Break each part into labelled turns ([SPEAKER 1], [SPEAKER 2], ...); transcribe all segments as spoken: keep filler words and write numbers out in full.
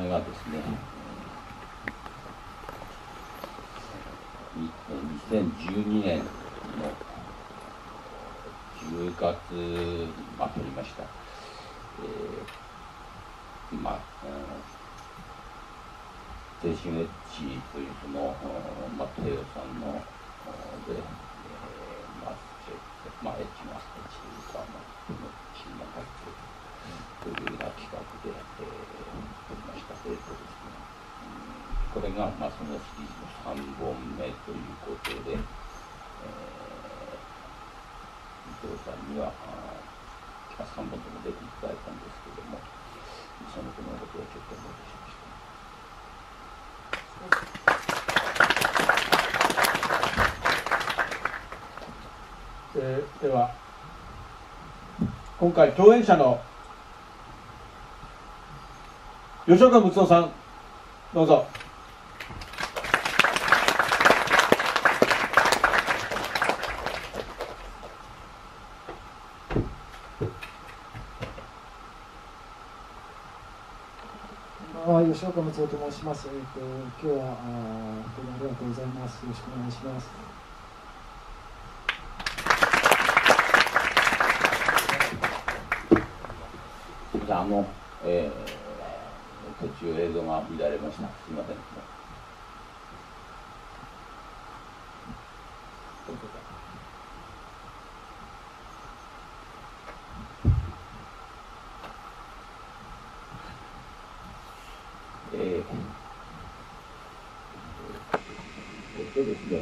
[SPEAKER 1] れがですね、にせんじゅうにねんのじゅうがつにま撮りました。えー、まあ、青春エッジというその、まあ、帝王さんので、えー、まあ、まあ、エッジのエッジというか、まあ、チームが入っているというような企画で、えー、撮りました。えーとですね、これが、まあ、そのシリーズのさんぼんめということで、えー、伊藤さんにはさんぼんとも出ていただいたんですけれども、そのことのことをちょっと思い出しました。
[SPEAKER 2] えー、では今回共演者の吉岡睦夫さん、どうぞ。
[SPEAKER 3] 吉岡睦夫と申します。えー、と今日はあ本当にありがとうございます。よろしくお願いします。
[SPEAKER 1] あの、えー、途中映像が乱れました。すみません。えー、えっとですね、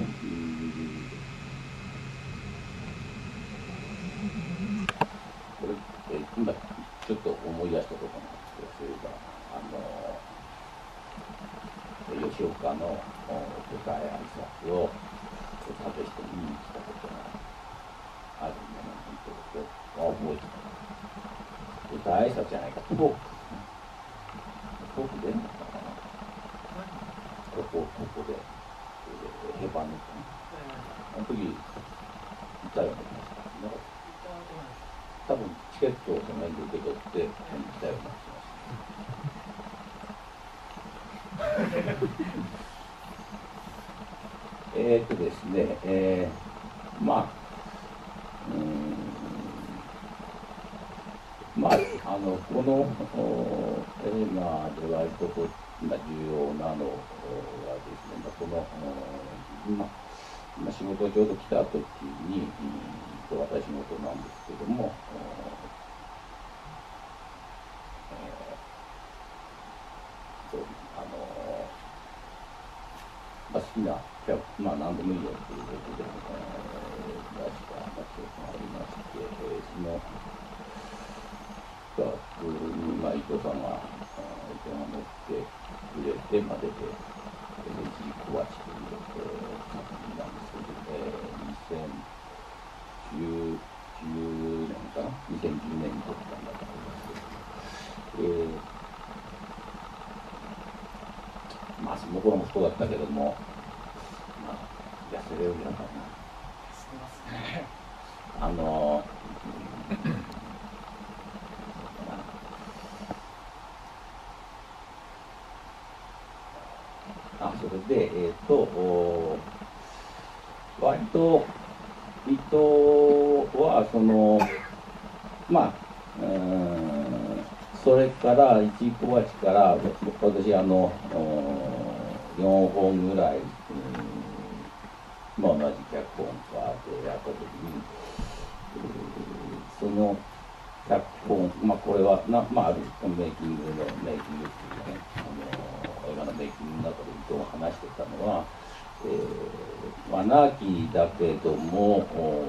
[SPEAKER 1] これ、えー、今ちょっと思い出したことなんですけど、そういえば、あの、吉岡の舞台挨拶を食べして見に来たことがあるんでね、本当、覚えてた。舞台挨拶じゃないか、トーク。トークで、ここ、ここで、えー、ヘバネットね。あの時、いたよね。多分、チケットをその辺で受け取って、来たような気がします。えっとですね、えー、まあ、うーん、まあ、あの、この映画で割とこう、重要なのはですね、まあ、この、まあ、今仕事がちょうど来た時に、私事なんですけども、えー、そうあの、まあ、好きな、まあ、何でもいいよということで、えー、出した場所がありまして、えー、その、が、まあ、伊藤さんが、伊藤が持ってくれて、まあ、出て、エヌジー 小鉢という、えー、作品なんですけど、えー、にせんじゅうねんかな、にせんじゅうねんに撮ったんだと思いますけど、えー、まあ、その頃もそうだったけども、まあ、痩せれるようになったな。あのあ、それで、えっ、ー、と、割と、伊藤は、その、まあ、うーん、それから、一小鉢から、私、あの、よんほんぐらい、まあ、同じ脚本家でやったときに、その脚本、まあ、これはな、まあ、あるメイキングの、メイキングっていうね、あの、映画のメイキングの中で伊藤が話してたのは、えー、アナーキーだけども、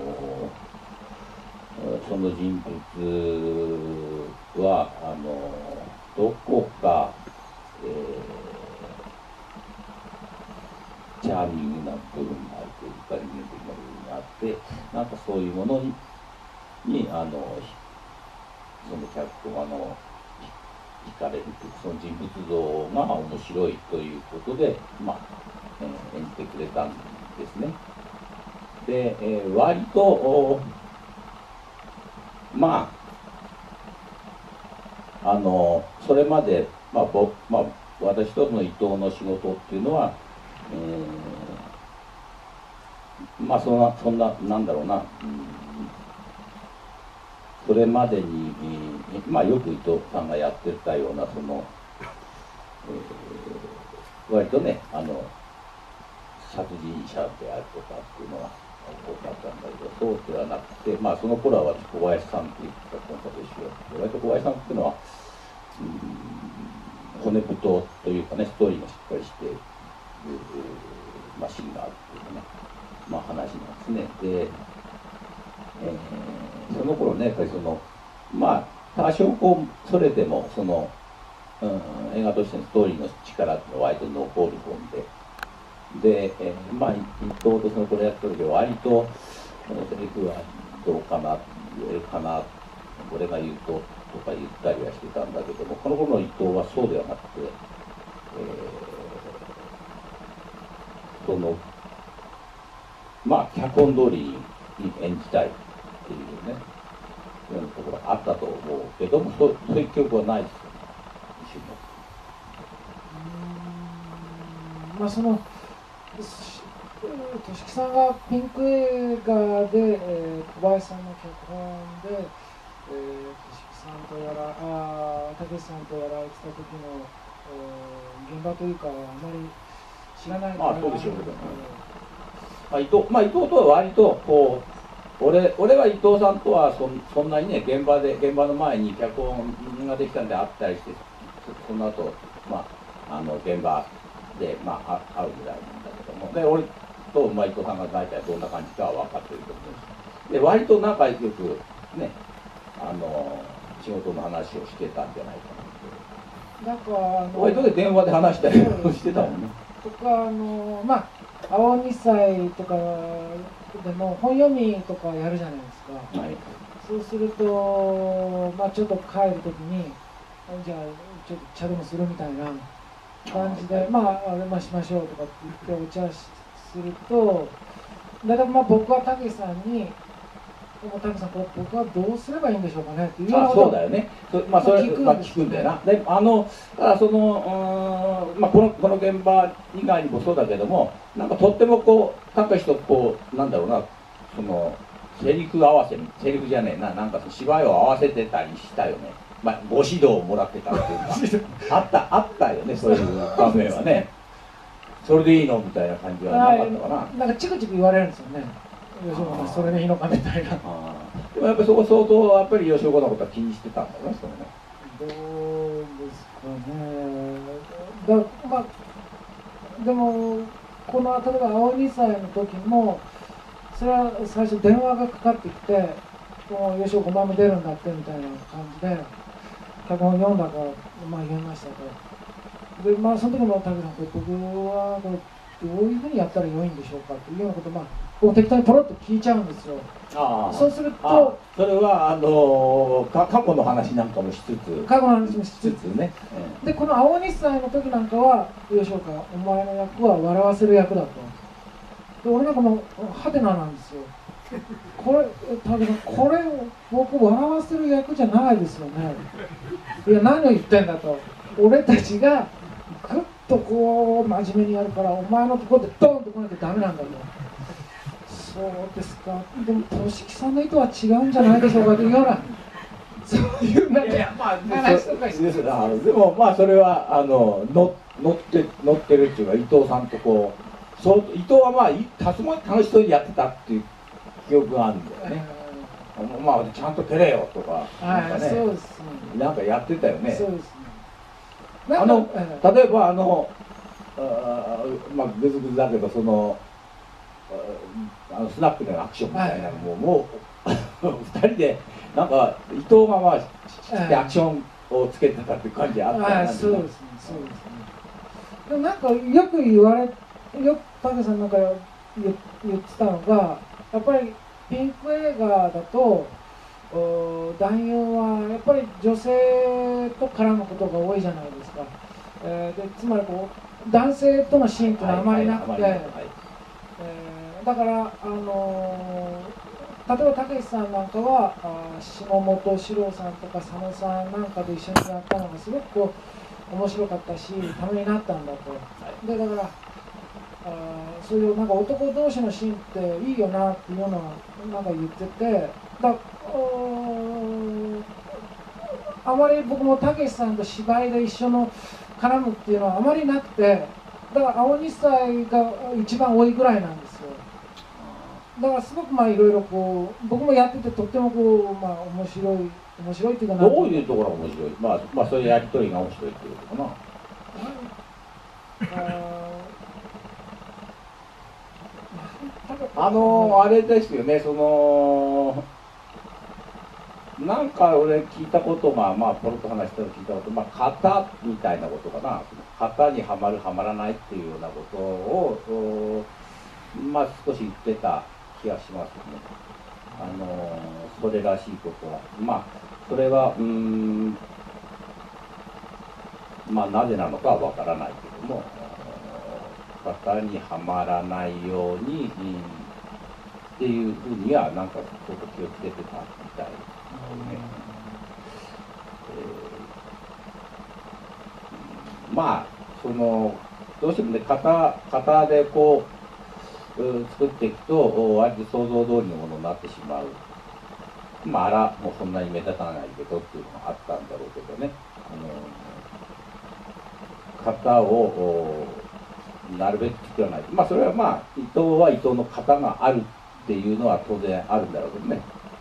[SPEAKER 1] その人物は、あの、どこか、えー、チャーミングな部分があるというか、人間的な部分があって、なんかそういうものに、にあの、その脚本、あの、惹かれるという、その人物像が面白いということで、まあ、えー、演じてくれたんですね。で、えー、割と、まあ、あの、それまで、まあ、ぼまあ、 私とその伊藤の仕事っていうのは、えー、まあそんなそんななんだろうな、うん、それまでに、えー、まあよく伊藤さんがやってたようなその、えー、割とねあの殺人者であるとかっていうのは多かったんだけど、そうではなくて、まあその頃は私小林さんっていう脚本家と一緒で、割と小林さんっていうのは、うん、骨太というかね、ストーリーがしっかりしている、まあ、シーンがあるっていうかね、まあ話なんですね。で、えー、その頃ね、やっぱりその、まあ多少こう、それでも、その、うん、映画としてのストーリーの力っていうのは割と残る本で、で、えー、まあ伊藤とそのこれやった時は割とこのセリフはどうかな言えるかな、これが言うととか言ったりはしてたんだけども、この頃の伊藤はそうではなくて、えー、そのまあ脚本通りに演じたいっていうねようなところがあったと思うけども、そうそういう記憶はないですよ、一瞬も。
[SPEAKER 3] まあそのとしきさんがピンク映画で、えー、小林さんの脚本で、えー、としきさんとやらあたけしさんとやられてた時の、えー、現場というかあまり知らないから。
[SPEAKER 1] まあそうでしょうけどね。まあ、伊藤まあ伊藤とは割とこう俺俺は伊藤さんとは そ, そんなにね現場で現場の前に脚本ができたんで会ったりして、そ, その後まああの現場でまあ会うぐらいなんだけども、で俺と、まあ、伊藤さんが大体どんな感じかは分かってると思うし、で割と仲良くねあの仕事の話をしてたんじゃないかなって。
[SPEAKER 3] なんかあの
[SPEAKER 1] 割とで電話で話したりしてたもんね。
[SPEAKER 3] とかあのまあ青二歳とかでも本読みとかやるじゃないですか、はい、そうすると、まあ、ちょっと帰るときにじゃあちょっと茶でもするみたいな感じで、はい、まああれましましょうとかって言ってお茶すると、だからまあ僕はたけしさんに「でもたけしさんこれ僕はどうすればいいんでしょうかね」っていうようなことを、
[SPEAKER 1] そうだよね、まあそれ聞くん、まあ、聞くんだよな。であのだからそのうん、まあ、このこの現場以外にもそうだけども、なんかとってもこうたけしとこうなんだろうな、そのセリフ合わせセリフじゃねえな、なんか芝居を合わせてたりしたよね。まあ、ご指導をもらってたっていうかあったあったよね、そういう場面はね。それでいいのみたいな感じはなかったかな。
[SPEAKER 3] なんかチクチク言われるんですよね、吉岡さんそれでいいのかみたいな。
[SPEAKER 1] でもやっぱりそこ相当やっぱり吉岡のことは気にしてたんだよね、それね。
[SPEAKER 3] どうですかね。だまあでもこの例えば青二歳の時もそれは最初電話がかかってきて「もう吉岡お前も出るんだって」みたいな感じで脚本読んだからまあ言いましたと。でまあその時も「武さんこれ僕はこれどういうふうにやったら良いんでしょうか」っていうようなことをまあ僕適当にポロッと聞いちゃうんですよ。あそうすると
[SPEAKER 1] それはあのか過去の話なんかもしつつ
[SPEAKER 3] 過去の話もしつつ
[SPEAKER 1] ね、
[SPEAKER 3] うん、でこの青西さんの時なんかは「吉岡お前の役は笑わせる役だ」と。で俺なんかもうハテナなんですよ。これ武さんこれ僕笑わせる役じゃないですよね。いや何を言ってんだと。俺たちがグッとこう真面目にやるからお前のところでドーンと来なきゃダメなんだと。そうですか。でも俊樹さんの意図は違うんじゃないでしょうかというようなそういうなんか話とかして。
[SPEAKER 1] でもまあそれはあの乗って乗ってるっていうか伊藤さんとこうそう伊藤はまあすごい楽しそうにやってたっていう記憶があるんだよね。まあちゃんと照れよとかなんかね、そうですね、なんかやってたよね。そうですね。あの例えばあのあまあグズグズだけどそのあのスナックでのアクションみたいなのも、はい、もうふたりでなんか伊藤がまあしてアクションをつけてたっていう感じあったよね。
[SPEAKER 3] そうですね、そうですね。でもなんかよく言われよく武さんなんか言ってたのがやっぱりピンク映画だと男優はやっぱり女性と絡むことが多いじゃないですか。えー、でつまりこう男性とのシーンっていうのはあまりなくて、だから、あのー、例えばたけしさんなんかはあ下本史郎さんとか佐野さんなんかと一緒にやったのがすごくこう面白かったしためになったんだと。でだからあそういうなんか男同士のシーンっていいよなっていうのはなんか言ってて、だあまり僕もたけしさんと芝居で一緒の絡むっていうのはあまりなくて、だから青西祭が一番多いぐらいなんですよ。だからすごくまあいろいろこう僕もやっててとってもこうまあ面白い面白いっていうかな、
[SPEAKER 1] どういうところが面白い、まあ、まあそういうやり取りが面白いっていうことかな。あのあれですよね、そのなんか俺聞いたことが、まあポロッと話したの聞いたこと、まあ型みたいなことかな、型にはまるはまらないっていうようなことをまあ少し言ってた気がしますね。あのそれらしいことは、まあそれはうーんまあなぜなのかはわからないけども、型にはまらないように、うん、っていうふうにはなんかちょっと気をつけてたみたいですね。えー、まあそのどうしてもね型型でこう作っていくと割と想像通りのものになってしまう。まああらもうそんなに目立たないけどっていうのがあったんだろうけどね。あの型をなるべく作らない。まあそれはまあ伊藤は伊藤の型があるっていうのは当然あるんだろうけどね。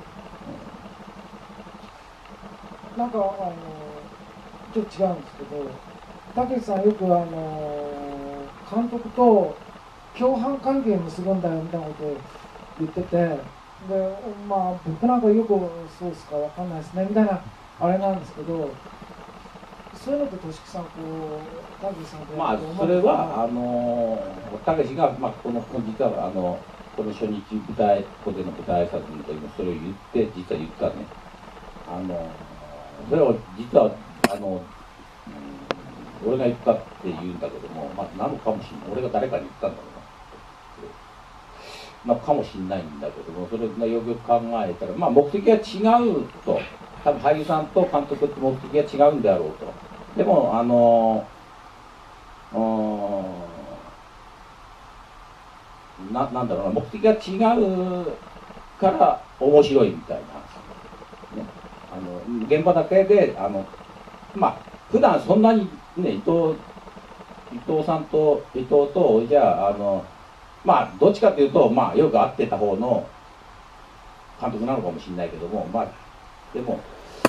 [SPEAKER 3] うん、なんかあのちょっと違うんですけど、たけしさんよくあの監督と共犯関係結ぶんだよみたいなことを言ってて、でまあ僕なんかよくそうですかわかんないですねみたいなあれなんですけど、そういうのって俊樹さんこうたけしさんと
[SPEAKER 1] まあそれはあのたけしがまあこの実はあのこの初日舞台ここでの舞台挨拶の時もそれを言って実は言ったね。あのそれを実はあの、うん、俺が言ったって言うんだけども、まあなのかもしれない。俺が誰かに言ったんだろうな。まあ、かもしれないんだけども、それがよくよく考えたら、まあ、目的は違うと、多分俳優さんと監督って目的が違うんであろうと。でも、あのな、なんだろうな、目的が違うから面白いみたいな、ね、あの現場だけで、あのまあ、普段そんなにね、伊藤、伊藤さんと伊藤と、じゃあ、あの、まあどっちかというと、まあ、よく会ってた方の監督なのかもしれないけども、まあでも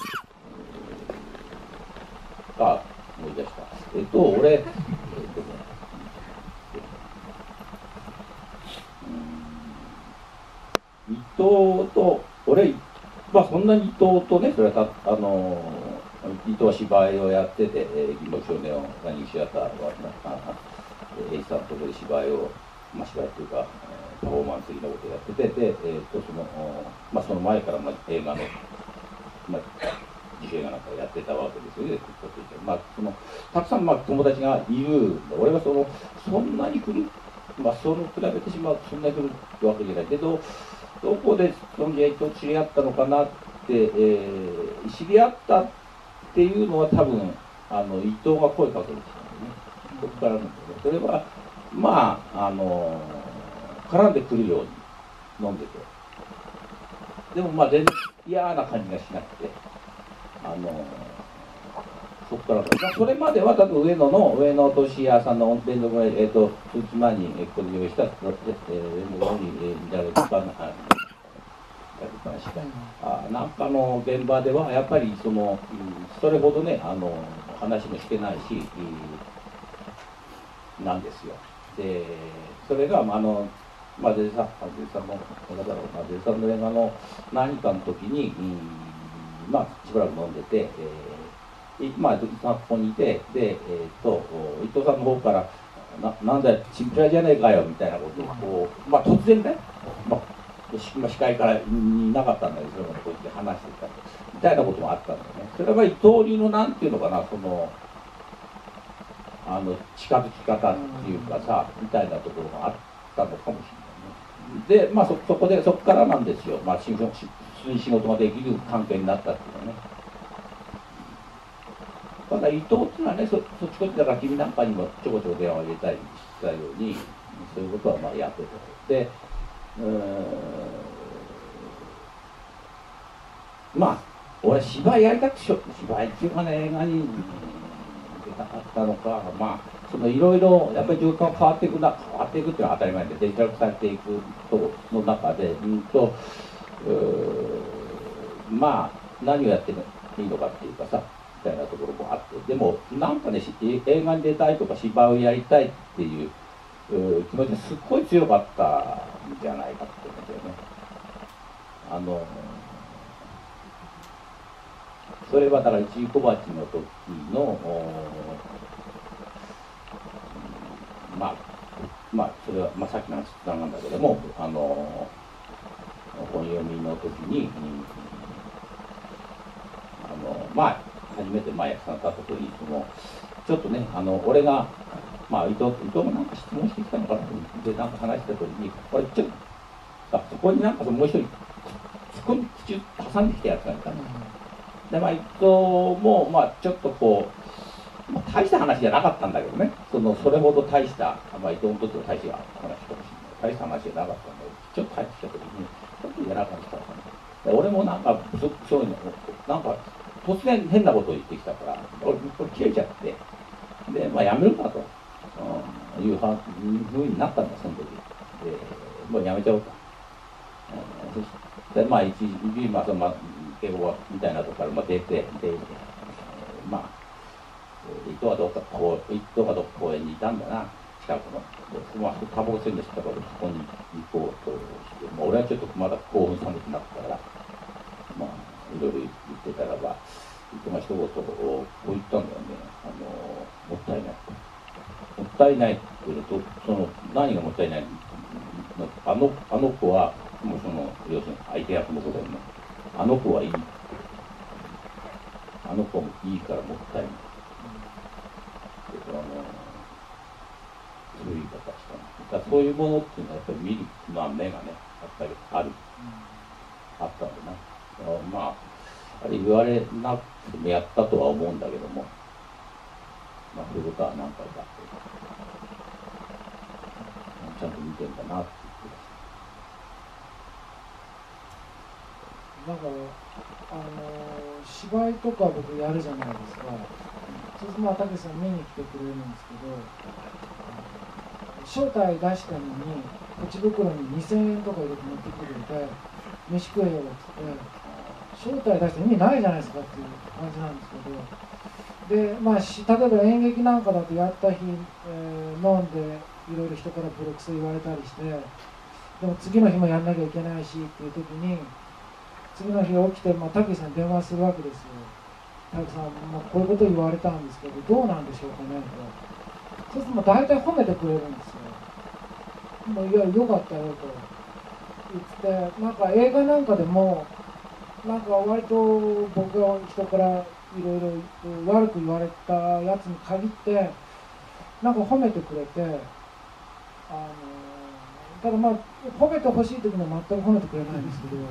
[SPEAKER 1] あ思い出した。えっと俺、えっとね、うん、伊藤と俺、まあそんなに伊藤とね、それはたあの伊藤は芝居をやってて、えー、銀幕少年をラニングシアターはエイさんのところで芝居を、まあ、芝居というか、パフォーマンス的なことをやってて、で、えー、とそのまあ、その前から、まあ、映画の、まあ、自主映画なんかをやってたわけですよね、まあ、そのたくさん、まあ、友達がいる、俺はそのそんなに来る、まあ、その比べてしまうとそんなに来るわけじゃないけど、どこでその伊藤と知り合ったのかなって、えー、知り合ったっていうのは多分あの伊藤が声かけるんですよね、そこからなんだけど、それはまああの絡んでくるように飲んでて、でもまあ全然嫌な感じがしなくて、あのそこから、まあ、それまでは多分上野の上野俊也さんの連続のえっ、ー、と数日前にここで用意した上野のに見られた話あなんかの現場ではやっぱりそのそれほどねあの話もしてないしなんですよ。でそれがあのまあデジさんさんのだからデジさんの映画の何かの時に、うん、まあしばらく飲んでて、えー、まあデジさんここにいてで、えー、と伊藤さんの方からななんだよチンピラじゃねえかよみたいなことをこう、まあ、突然ね、まあまあ、司会からいなかったんだけど、それまでこうやって話してたみたいなこともあったんだよね。それは伊藤流のなんていうのかな、そのあの近づき方っていうかさ、みたいなところがあったのかもしれないね。で、まあそ、そこで、そこからなんですよ、まあ、仕事ができる関係になったっていうのはね。 ただ伊藤っていうのはね、そそっちこっちだから君なんかにもちょこちょこ電話を入れたりしたように、そういうことはまあやってて、でうーんまあ俺芝居やりたくしょ芝居っていうかね、映画に出たかったのか、まあそのいろいろやっぱり状況が変わっていくな変わっていくっていうのは当たり前で、デジタル化されていくとの中で、うんとうーまあ何をやっていいのかっていうかさみたいなところもあって、でもなんかね映画に出たいとか芝居をやりたいっていうう気持ちがすっごい強かったんじゃないかって思うんだよね。あのそれはだから一位小鉢の時のまあまあそれは、まあ、さっきの話なんだけども、あの本読みの時に、あのまあ初めて前役さんが立った時にそのちょっとねあの俺がまあ伊藤伊藤もなんか質問してきたのかなでなんか話した時にこれちょっとそこになんかもう一人突っ口挟んできたやつがいたの。でまあ伊藤もまあちょっとこう、まあ、大した話じゃなかったんだけどね、そのそれほど大した、まあ、伊藤にとっては大した話かもしれない大した話じゃなかったんだけど、ちょっと帰ってきた時にちょっと嫌な感じだったの。で俺もなんかそそういうのなんか突然変なことを言ってきたから俺これ切れちゃってで、まあ、やめるかと、うん、いうふうになったんだその時でもうやめちゃおうと、うん、そしてまあ一時まあそのまあ敬語みたいなところから出て、で、まあ、伊藤はどっかこう、伊藤はどっか公園にいたんだな、近くの。で、まあ、タバコ吸いんでしたから、そこに行こうとして、まあ、俺はちょっとまだ興奮冷めてなったから、まあ、いろいろ言ってたらば、伊藤が一言をこう言ったんだよね、あの、もったいない。もったいないっていうと、その、何がもったいないのあの、あの子は、もうその、要するに相手役の子だよね。あの子はいい。あの子もいいからもったいない。あのそういう言い方したの。だそういうものっていうのはやっぱり見る、まあ、目がね、やっぱりある、あったんだな。まあ、あれ言われなくてもやったとは思うんだけども、まあ、そういうことは何回かあって、ちゃんと見てんだなって言って
[SPEAKER 3] なんかあの芝居とか僕やるじゃないですか。そうするとまあたけしさん見に来てくれるんですけど、招待出したのにポチ袋ににせんえんとか入れて持ってきてくれて飯食えよって言って、招待出して意味ないじゃないですかっていう感じなんですけど、でまあし例えば演劇なんかだとやった日、えー、飲んでいろいろ人からボロクソ言われたりして、でも次の日もやんなきゃいけないしっていう時に次の日起きて、まあ、たけしさんに電話するわけですよ。たけしさん、まあ、こういうこと言われたんですけどどうなんでしょうかねと。そうすると大体褒めてくれるんですよ。もういやよかったよと言って、なんか映画なんかでもなんか割と僕が人からいろいろ悪く言われたやつに限ってなんか褒めてくれて、あのただまあ褒めてほしい時には全く褒めてくれないんですけど、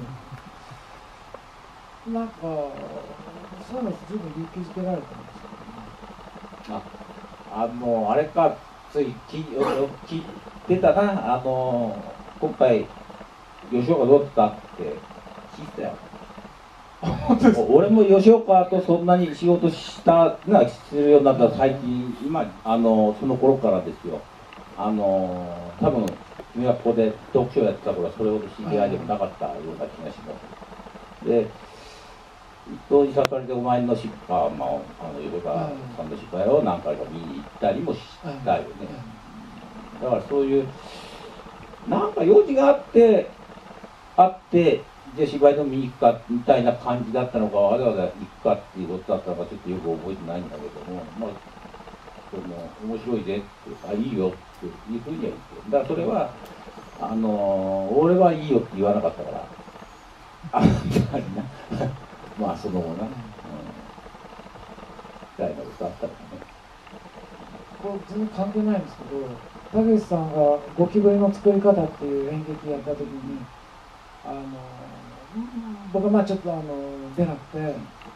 [SPEAKER 3] なんかそういうの随分勇気づけられたんですけどね。
[SPEAKER 1] あ、あのあれかつい聞いてたな、あの今回吉岡どうだったって聞いたよ。俺も吉岡とそんなに仕事したなするようになった最近、今あのその頃からですよ。あの多分君はここで読書をやってた頃はそれほど知り合いでもなかったような気がします。で伊藤に誘われてお前の失敗、まあ、あの横川さんの失敗を何回か見に行ったりもしたよね。だからそういうなんか用事があってあってじゃあ芝居でも見に行くかみたいな感じだったのかわざわざ行くかっていうことだったのかちょっとよく覚えてないんだけども、まあその面白いぜってあいいよっていうふうには言って、だからそれはあの俺はいいよって言わなかったからあんまりなまあその後な、うん、みたいなことあったからね。
[SPEAKER 3] これ全然関係ないんですけど、たけしさんがゴキブリの作り方っていう演劇やった時にあの僕はまあちょっとあの出なくて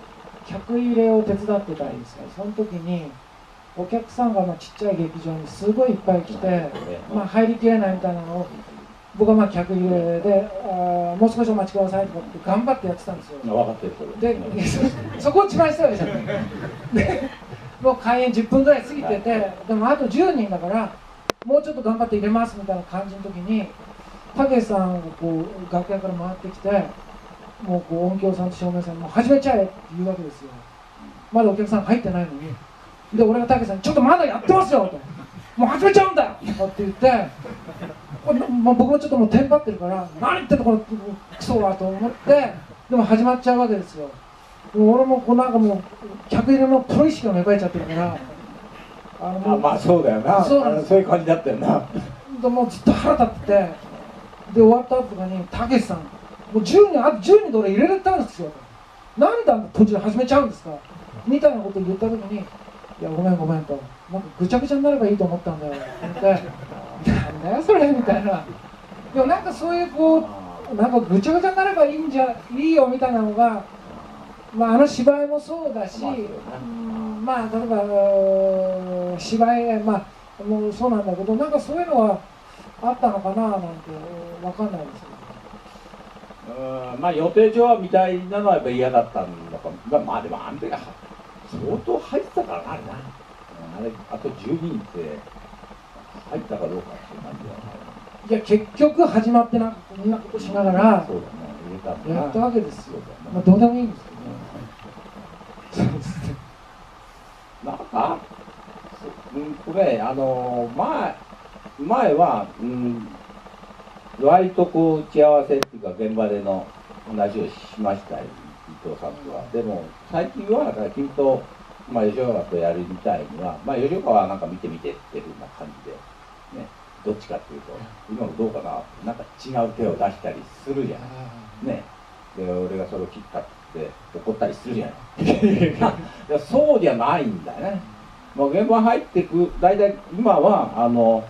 [SPEAKER 3] 客入れを手伝ってたんですよ。その時にお客さんがまあちっちゃい劇場にすごいいっぱい来て、まあ、入りきれないみたいなのを僕はまあ客入れであもう少しお待ちくださいとかって頑張ってやってたんですよ。
[SPEAKER 1] 分かってるそれ
[SPEAKER 3] でそそこを一番したわけじゃないでもう開演じゅっぷんぐらい過ぎてて、でもあとじゅうにんだからもうちょっと頑張って入れますみたいな感じの時にたけしさんがこう楽屋から回ってきて、もうこう音響さんと照明さんにもう始めちゃえって言うわけですよ。まだお客さん入ってないのに。で俺がたけしさんに「ちょっとまだやってますよ」と「もう始めちゃうんだよ」とかって言って、もう僕もちょっともうテンパってるから「何言ってんのこのクソは」と思って、でも始まっちゃうわけですよ。もう俺もこうなんかもう客入れのプロ意識が芽生えちゃってるから、
[SPEAKER 2] あのあまあそうだよな、
[SPEAKER 3] そうなんです。
[SPEAKER 2] そういう感じだったよな。
[SPEAKER 3] でもうずっと腹立ってて、で終わった後とかに「たけしさんもうじゅうにんあとじゅうにんで俺入れれたんですよ」と「なんであんな途中で始めちゃうんですか」みたいなことを言った時に「いやごめんごめん」と「なんかぐちゃぐちゃになればいいと思ったんだよ」って言って「なんだよそれ」みたいな。でもなんかそういうこうなんかぐちゃぐちゃになればいいんじゃいいよみたいなのが、まあ、あの芝居もそうだし、うんまあ例えば芝居まあもうそうなんだけど、なんかそういうのはあったのかななんてわかんないですけ
[SPEAKER 1] ど。うんまあ予定上はみたいなのはやっぱ嫌だったんだか、まあ、まあでもあん時は相当入ってたからなあれな、あれあとじゅうにんって入ったかどうかっていう感じだよね。
[SPEAKER 3] いや結局始まってなこんなことしながら
[SPEAKER 1] そうだね入れたんだな
[SPEAKER 3] やったわけですよ。
[SPEAKER 1] そうだね
[SPEAKER 3] まあどうでもいいんですけどね。そうですね。
[SPEAKER 1] なんか、うんこれあの前前は、うん、割とこう打ち合わせっていうか現場での話をしましたよ伊藤さんとは。でも最近はだから君と、まあ、吉岡とやるみたいには、まあ、吉岡はなんか見て見てっていうような感じでね、どっちかっていうと今のどうかななんか違う手を出したりするじゃないね。で俺がそれを切ったって怒ったりするじゃないそうじゃないんだよね。まあ、現場入っていく大体今はあの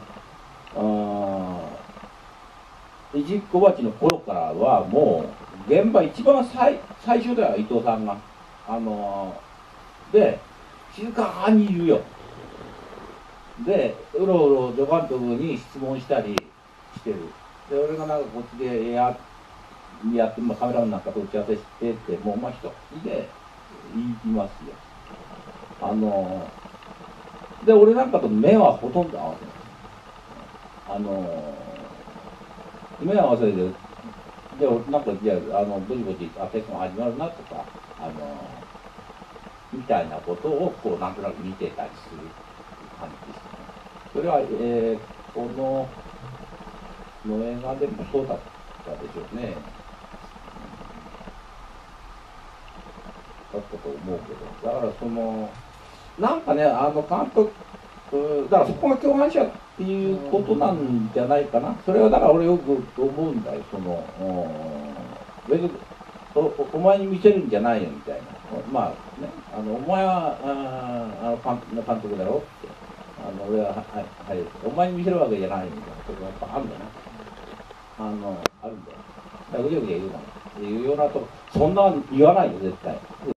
[SPEAKER 1] いじっこばちの頃からはもう現場一番最最初だよ伊藤さんがあので静かにいるよ。でうろうろ助監督に質問したりしてる。で俺がなんかこっちでややって、まあ、カメラマンなんかと打ち合わせしててもうまあ一人で言いますよ。あので俺なんかと目はほとんど合わせない。あの目合わせででなんかじゃああのぼちぼちアテクが始まるなとかあのみたいなことをこうなんとなく見てたりする感じですね。それは、えー、このの映画でもそうだったでしょうね。だったと思うけど、だからそのなんかねあの監督だからそこが共犯者っていうことなんじゃないかな。それはだから俺よく思うんだよ。その別に お, お前に見せるんじゃないよみたいな。まあねあのお前はああの監督だろってあの俺は、はいはい、お前に見せるわけじゃないみたいなことがやっぱあるんだよね。あのあるんだよ。だからぐちゃぐちゃ言うなっていうようなとこそんな言わないよ絶対。